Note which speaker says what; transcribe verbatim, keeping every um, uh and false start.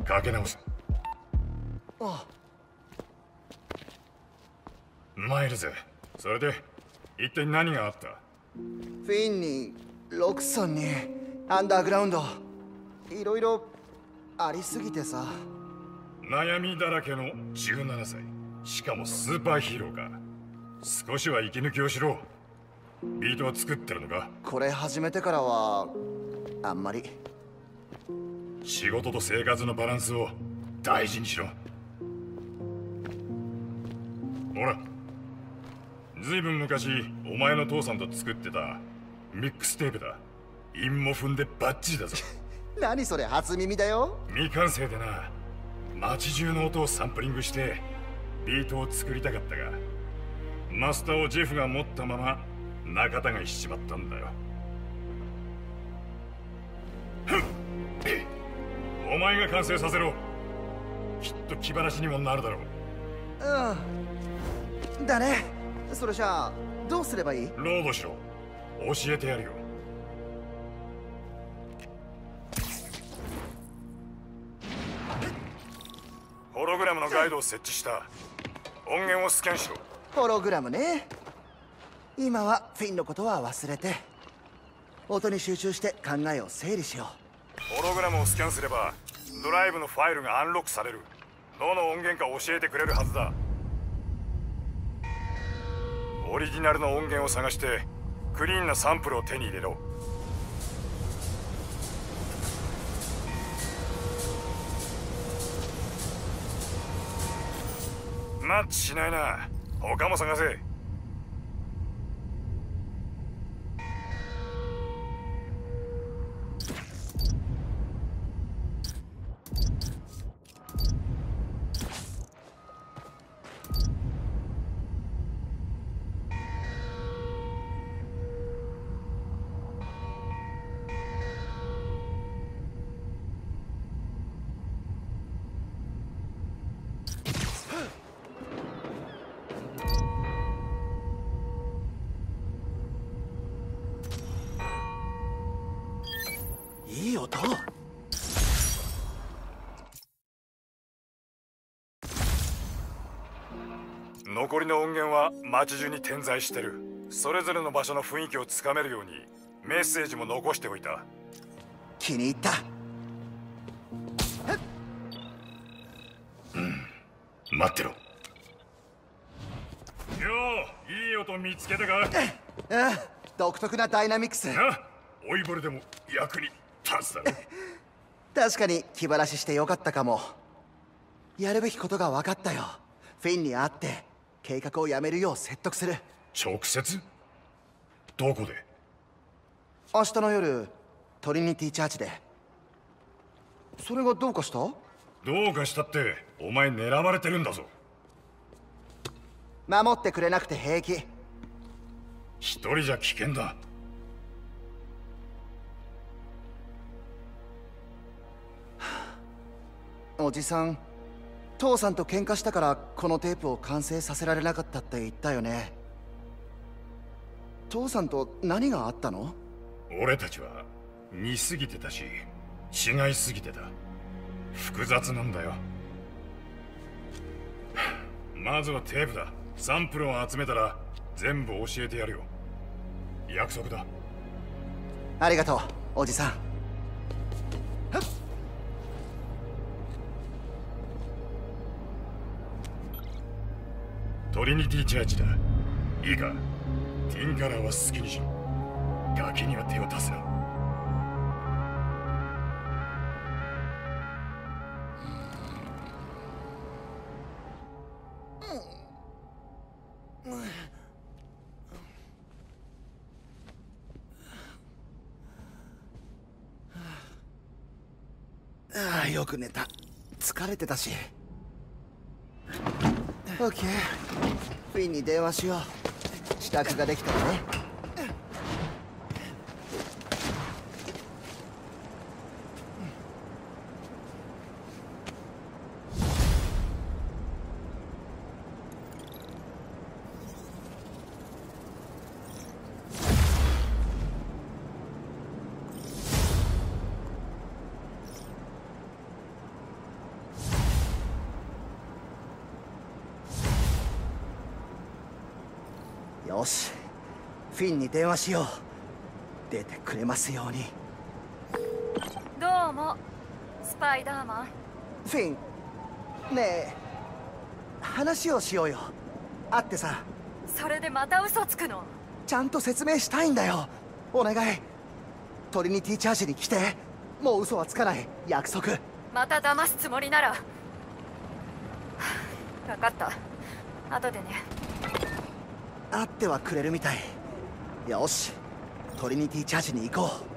Speaker 1: かけ直す。
Speaker 2: あ
Speaker 1: マイルズ、それで一体何があった？
Speaker 2: フィンにロクソンにアンダーグラウンドいろいろありすぎてさ。
Speaker 1: 悩みだらけのじゅうななさい、しかもスーパーヒーローか。少しは息抜きをしろ。ビートは作ってるのか？
Speaker 2: これ始めてからはあんまり。
Speaker 1: 仕事と生活のバランスを大事にしろ。ほら、ずいぶん昔お前の父さんと作ってたミックステープだ。韻も踏んでバッチリだぞ。
Speaker 2: 何それ、初耳だよ。
Speaker 1: 未完成でな。街中の音をサンプリングしてビートを作りたかったが、マスターをジェフが持ったまま仲違いしちまったんだよ。お前が完成させろ。きっと気晴らしにもなるだろう。
Speaker 2: うんだね。それじゃあどうすればいい？
Speaker 1: ロードしろ。教えてやるよ。ホログラムのガイドを設置した。音源をスキャンしろ。
Speaker 2: ホログラムね。今はフィンのことは忘れて音に集中して考えを整理しよ
Speaker 1: う。ホログラムをスキャンすればドライブのファイルがアンロックされる。どの音源か教えてくれるはずだ。オリジナルの音源を探してクリーンなサンプルを手に入れろ。マッチしないな。他も探せ。
Speaker 2: いい音。
Speaker 1: 残りの音源は街中に点在してる。それぞれの場所の雰囲気をつかめるようにメッセージも残しておいた。
Speaker 2: 気に入った。
Speaker 1: うん、待ってろ。よう、いい音見つけたか？
Speaker 2: ああ、独特なダイナミクス。
Speaker 1: な、老いぼれでも役に立つだろ。
Speaker 2: 確かに気晴らししてよかったかも。やるべきことが分かったよ。フィンに会って計画をやめるよう説得する。
Speaker 1: 直接？どこで？
Speaker 2: 明日の夜トリニティチャーチで。それがどうかした？
Speaker 1: どうかしたってお前狙われてるんだぞ。
Speaker 2: 守ってくれなくて平気。
Speaker 1: 一人じゃ危険だ。
Speaker 2: おじさん、父さんと喧嘩したからこのテープを完成させられなかったって言ったよね。父さんと何があったの？
Speaker 1: 俺たちは似すぎてたし違いすぎてた。複雑なんだよ。まずはテープだ。サンプルを集めたら全部教えてやるよ。約束だ。
Speaker 2: ありがとうおじさん。
Speaker 1: トリニティチャーチだ。いいか、ティンカラーは好きにしろ。ガキには手を出すな。
Speaker 2: ああ、よく寝た。疲れてたし。オッケー、フィンに電話しよう。支度ができたらね。 よし、フィンに電話しよう。出てくれますように。
Speaker 3: どうもスパイダーマン。
Speaker 2: フィン、ねえ話をしようよ。会ってさ。
Speaker 3: それでまた嘘つくの？
Speaker 2: ちゃんと説明したいんだよ。お願い。トリニティチャージに来て。もう嘘はつかない、約束。
Speaker 3: また騙すつもりなら。分かった、後でね。
Speaker 2: 会ってはくれるみたい。よし、トリニティチャージに行こう。